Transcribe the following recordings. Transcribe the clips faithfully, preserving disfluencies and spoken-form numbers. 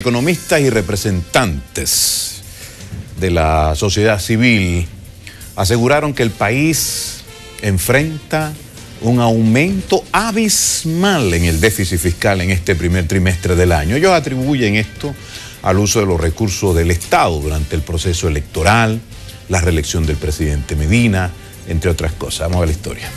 economistas y representantes de la sociedad civil aseguraron que el país enfrenta un aumento abismal en el déficit fiscal en este primer trimestre del año. Ellos atribuyen esto al uso de los recursos del Estado durante el proceso electoral, la reelección del presidente Medina, entre otras cosas. Vamos a ver la historia.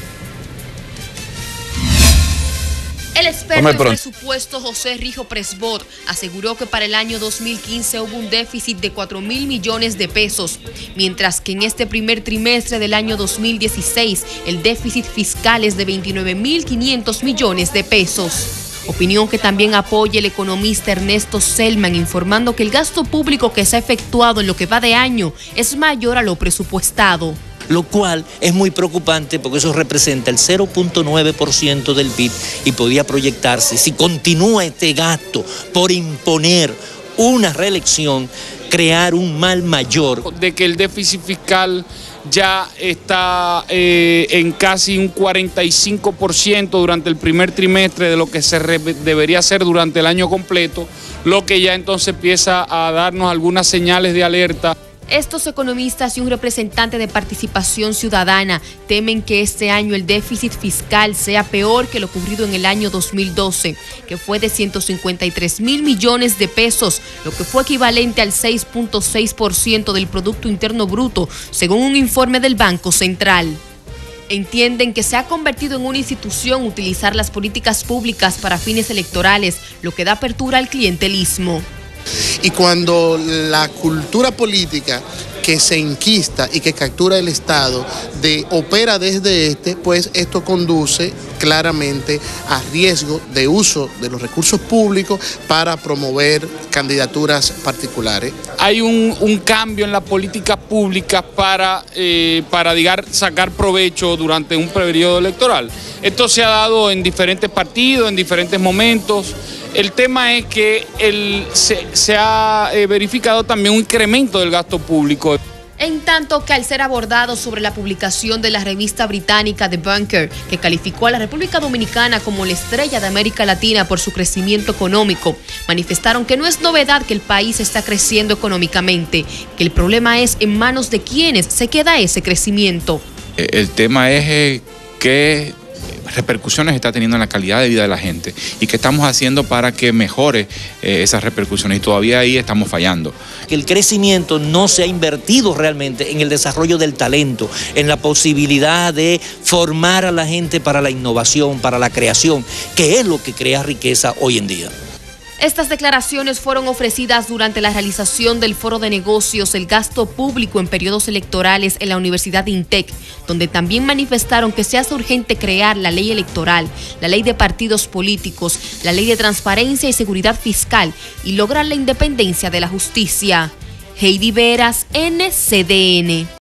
El experto en presupuesto José Rijo Presbot aseguró que para el año dos mil quince hubo un déficit de cuatro mil millones de pesos, mientras que en este primer trimestre del año dos mil dieciséis el déficit fiscal es de veintinueve mil quinientos millones de pesos. Opinión que también apoya el economista Ernesto Selman, informando que el gasto público que se ha efectuado en lo que va de año es mayor a lo presupuestado. Lo cual es muy preocupante porque eso representa el cero punto nueve por ciento del P I B y podría proyectarse, si continúa este gasto por imponer una reelección, crear un mal mayor. De que el déficit fiscal ya está eh, en casi un cuarenta y cinco por ciento durante el primer trimestre de lo que se debería hacer durante el año completo, lo que ya entonces empieza a darnos algunas señales de alerta. Estos economistas y un representante de Participación Ciudadana temen que este año el déficit fiscal sea peor que lo ocurrido en el año dos mil doce, que fue de ciento cincuenta y tres mil millones de pesos, lo que fue equivalente al seis punto seis por ciento del Producto Interno Bruto, según un informe del Banco Central. Entienden que se ha convertido en una institución utilizar las políticas públicas para fines electorales, lo que da apertura al clientelismo. Y cuando la cultura política que se enquista y que captura el Estado de, opera desde este, pues esto conduce claramente a riesgo de uso de los recursos públicos para promover candidaturas particulares. Hay un, un cambio en la política pública para, eh, para digar, sacar provecho durante un periodo electoral. Esto se ha dado en diferentes partidos, en diferentes momentos. El tema es que el, se, se ha eh, verificado también un incremento del gasto público. En tanto que al ser abordado sobre la publicación de la revista británica The Banker, que calificó a la República Dominicana como la estrella de América Latina por su crecimiento económico, manifestaron que no es novedad que el país está creciendo económicamente, que el problema es en manos de quienes se queda ese crecimiento. El tema es eh, que repercusiones está teniendo en la calidad de vida de la gente y qué estamos haciendo para que mejore eh, esas repercusiones, y todavía ahí estamos fallando. Que el crecimiento no se ha invertido realmente en el desarrollo del talento, en la posibilidad de formar a la gente para la innovación, para la creación, que es lo que crea riqueza hoy en día. Estas declaraciones fueron ofrecidas durante la realización del Foro de Negocios, el gasto público en periodos electorales en la Universidad de INTEC, donde también manifestaron que se hace urgente crear la ley electoral, la ley de partidos políticos, la ley de transparencia y seguridad fiscal y lograr la independencia de la justicia. Heidi Veras, N C D N.